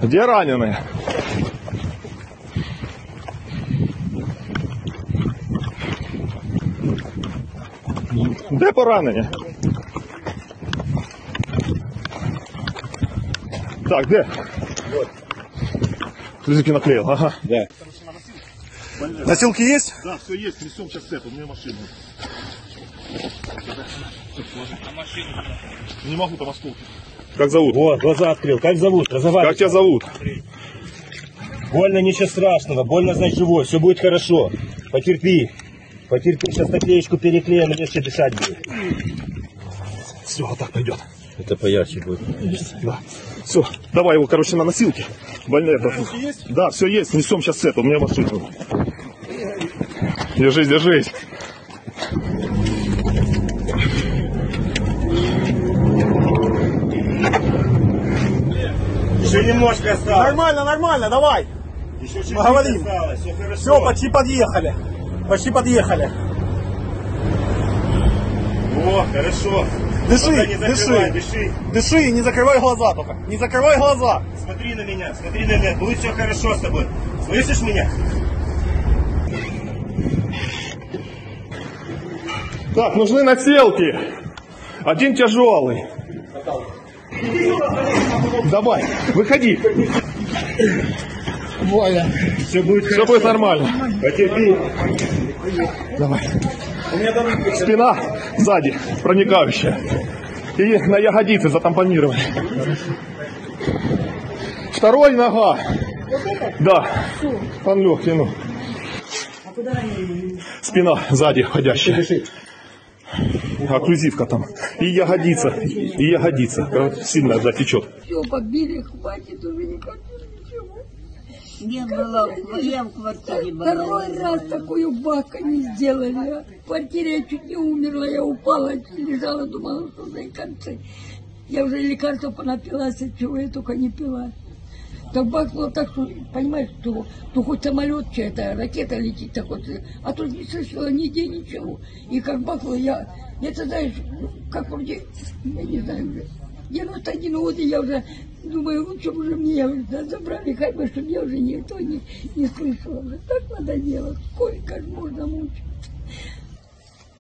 Где раненые? Де поранені? Так, де? Вот. Языки наклеил, ага. Да. Носилки есть? Да, все есть, несем сейчас это, у меня машина. Не могу там осколки. Как зовут? Вот, глаза открыл. Как зовут? Разговаривай. Как тебя зовут? Больно, ничего страшного. Больно, значит, живой. Все будет хорошо. Потерпи. Потерпи. Сейчас наклеечку переклеим, и легче дышать будет. Все, вот так пойдет. Это поярче будет. Да. Все, давай его, короче, на носилки. Больные. Есть? Да, все есть. Несем сейчас это. У меня машина. Держись, держись. Еще немножко осталось. Нормально, нормально, давай. Еще чуть-чуть Поговорим. осталось. Все хорошо. Все, почти подъехали. Почти подъехали. О, хорошо. Дыши, Пока не закрывай, дыши. дыши. Дыши и не закрывай глаза только. Не закрывай глаза. Смотри на меня, смотри на меня. Будет все хорошо с тобой. Слышишь меня? Так, нужны носилки. Один тяжелый. Давай, выходи. Воля. Все будет Все будет нормально. Потерпи. Давай. Спина сзади, проникающая. И на ягодицы затампонировали. Второй нога. Да. Пан легкий, ну. Спина сзади входящая. Окклюзивка там. И ягодица. И ягодица. Сильно затечет. Все, побили, хватит, уже не хочу ничего. Не было, я в квартире была. Второй раз такую бака не сделали. В квартире я чуть не умерла, я упала, лежала, думала, что за концы. Я уже лекарства понапилась, от чего я только не пила. Так бахнуло так, что, понимаешь, что хоть самолет, чья-то ракета летит, так вот, а тут не слышала нигде ничего. И как бахнуло, это знаешь, как вроде, я не знаю уже, 91 год, и я уже думаю, лучше бы уже меня уже забрали, хоть бы, чтобы я уже никто не слышала. Так надо делать, сколько же можно мучить.